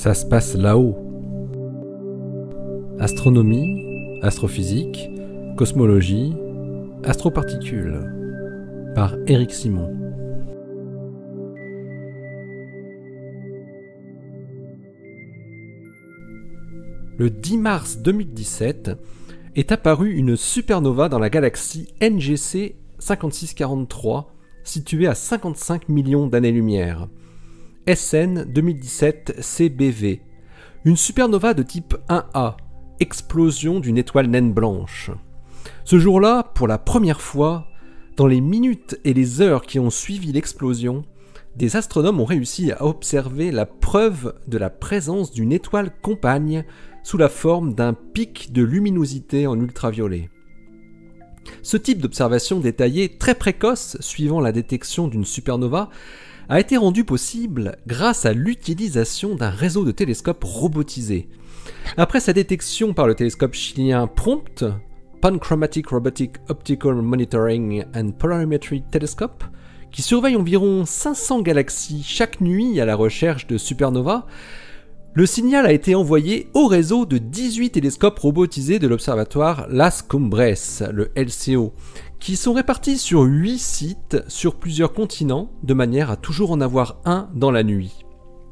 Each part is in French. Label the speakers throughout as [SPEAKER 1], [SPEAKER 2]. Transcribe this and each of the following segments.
[SPEAKER 1] Ça se passe là-haut. Astronomie, astrophysique, cosmologie, astroparticules, par Éric Simon. Le 10 mars 2017 est apparue une supernova dans la galaxie NGC 5643, située à 55 millions d'années-lumière. SN 2017 CBV, une supernova de type 1A, explosion d'une étoile naine blanche. Ce jour-là, pour la première fois, dans les minutes et les heures qui ont suivi l'explosion, des astronomes ont réussi à observer la preuve de la présence d'une étoile compagne sous la forme d'un pic de luminosité en ultraviolet. Ce type d'observation détaillée très précoce suivant la détection d'une supernova a été rendu possible grâce à l'utilisation d'un réseau de télescopes robotisés. Après sa détection par le télescope chilien PROMPT, Panchromatic Robotic Optical Monitoring and Polarimetry Telescope, qui surveille environ 500 galaxies chaque nuit à la recherche de supernovas, le signal a été envoyé au réseau de 18 télescopes robotisés de l'observatoire Las Cumbres, le LCO, qui sont répartis sur 8 sites sur plusieurs continents, de manière à toujours en avoir un dans la nuit.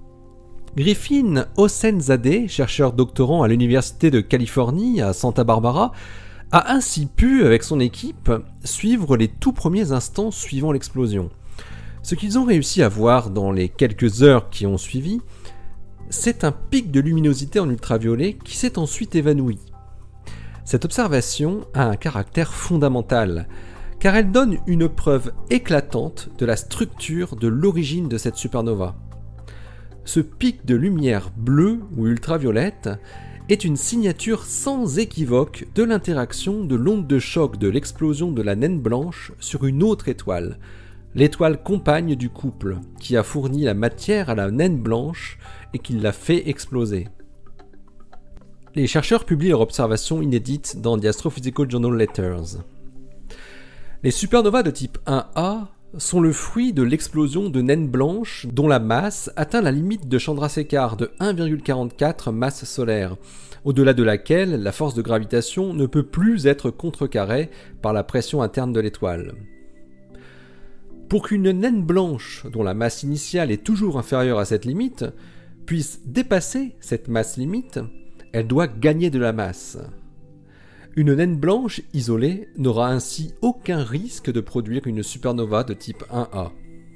[SPEAKER 1] Griffin Hosseinzadeh, chercheur doctorant à l'Université de Californie à Santa Barbara, a ainsi pu, avec son équipe, suivre les tout premiers instants suivant l'explosion. Ce qu'ils ont réussi à voir dans les quelques heures qui ont suivi, c'est un pic de luminosité en ultraviolet qui s'est ensuite évanoui. Cette observation a un caractère fondamental, car elle donne une preuve éclatante de la structure de l'origine de cette supernova. Ce pic de lumière bleue ou ultraviolette est une signature sans équivoque de l'interaction de l'onde de choc de l'explosion de la naine blanche sur une autre étoile, l'étoile compagne du couple, qui a fourni la matière à la naine blanche et qui l'a fait exploser. Les chercheurs publient leurs observations inédites dans The Astrophysical Journal Letters. Les supernovas de type 1A sont le fruit de l'explosion de naines blanches dont la masse atteint la limite de Chandrasekhar de 1,44 masses solaires, au-delà de laquelle la force de gravitation ne peut plus être contrecarrée par la pression interne de l'étoile. Pour qu'une naine blanche, dont la masse initiale est toujours inférieure à cette limite, puisse dépasser cette masse limite, elle doit gagner de la masse. Une naine blanche isolée n'aura ainsi aucun risque de produire une supernova de type 1A.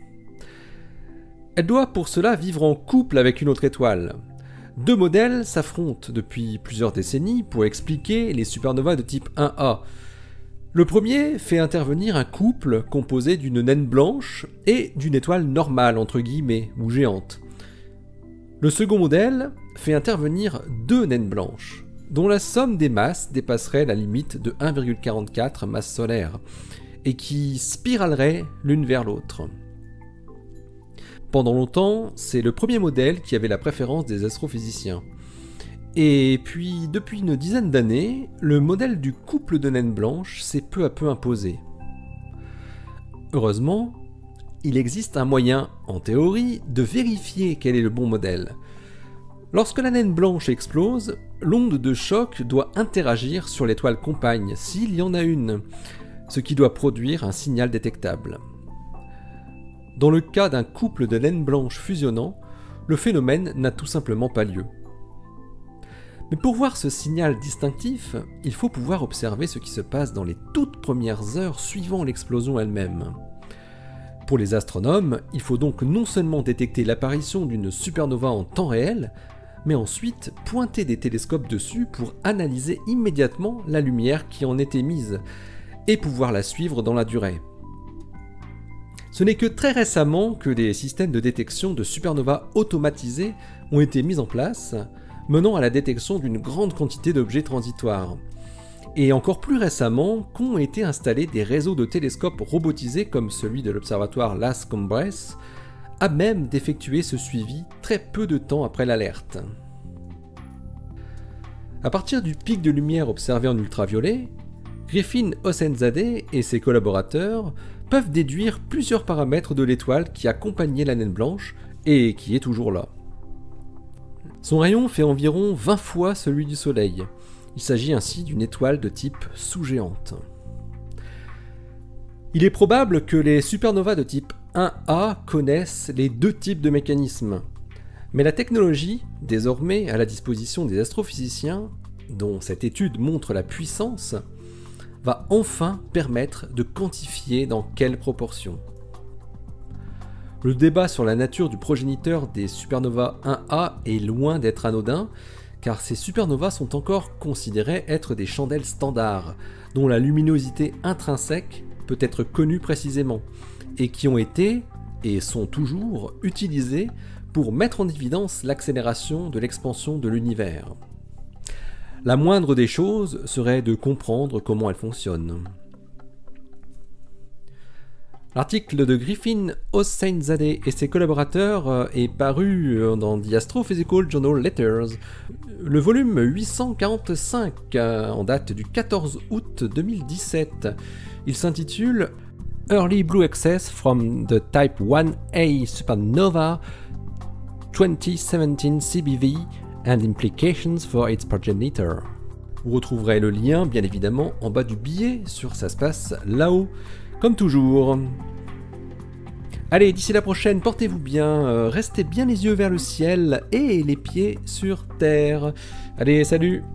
[SPEAKER 1] Elle doit pour cela vivre en couple avec une autre étoile. Deux modèles s'affrontent depuis plusieurs décennies pour expliquer les supernovas de type 1A. Le premier fait intervenir un couple composé d'une naine blanche et d'une étoile normale entre guillemets ou géante. Le second modèle fait intervenir deux naines blanches, dont la somme des masses dépasserait la limite de 1,44 masses solaires, et qui spiraleraient l'une vers l'autre. Pendant longtemps, c'est le premier modèle qui avait la préférence des astrophysiciens. Et puis, depuis une dizaine d'années, le modèle du couple de naines blanches s'est peu à peu imposé. Heureusement, il existe un moyen, en théorie, de vérifier quel est le bon modèle. Lorsque la naine blanche explose, l'onde de choc doit interagir sur l'étoile compagne, s'il y en a une, ce qui doit produire un signal détectable. Dans le cas d'un couple de naines blanches fusionnant, le phénomène n'a tout simplement pas lieu. Mais pour voir ce signal distinctif, il faut pouvoir observer ce qui se passe dans les toutes premières heures suivant l'explosion elle-même. Pour les astronomes, il faut donc non seulement détecter l'apparition d'une supernova en temps réel, mais ensuite pointer des télescopes dessus pour analyser immédiatement la lumière qui en est émise, et pouvoir la suivre dans la durée. Ce n'est que très récemment que des systèmes de détection de supernovas automatisés ont été mis en place, menant à la détection d'une grande quantité d'objets transitoires. Et encore plus récemment, qu'ont été installés des réseaux de télescopes robotisés comme celui de l'observatoire Las Cumbres, à même d'effectuer ce suivi très peu de temps après l'alerte. À partir du pic de lumière observé en ultraviolet, Griffin Hosseinzadeh et ses collaborateurs peuvent déduire plusieurs paramètres de l'étoile qui accompagnait la naine blanche et qui est toujours là. Son rayon fait environ 20 fois celui du Soleil. Il s'agit ainsi d'une étoile de type sous-géante. Il est probable que les supernovas de type 1A connaissent les deux types de mécanismes. Mais la technologie, désormais à la disposition des astrophysiciens, dont cette étude montre la puissance, va enfin permettre de quantifier dans quelles proportions. Le débat sur la nature du progéniteur des supernovas 1A est loin d'être anodin, car ces supernovas sont encore considérées être des chandelles standards, dont la luminosité intrinsèque peut être connue précisément, et qui ont été, et sont toujours, utilisées pour mettre en évidence l'accélération de l'expansion de l'univers. La moindre des choses serait de comprendre comment elles fonctionnent. L'article de Griffin Hosseinzadeh et ses collaborateurs est paru dans The Astrophysical Journal Letters, le volume 845 en date du 14 août 2017. Il s'intitule Early Blue Excess from the Type 1A Supernova 2017 CBV and Implications for its Progenitor. Vous retrouverez le lien, bien évidemment, en bas du billet sur Ça se passe là-haut, comme toujours. Allez, d'ici la prochaine, portez-vous bien, restez bien les yeux vers le ciel et les pieds sur terre. Allez, salut!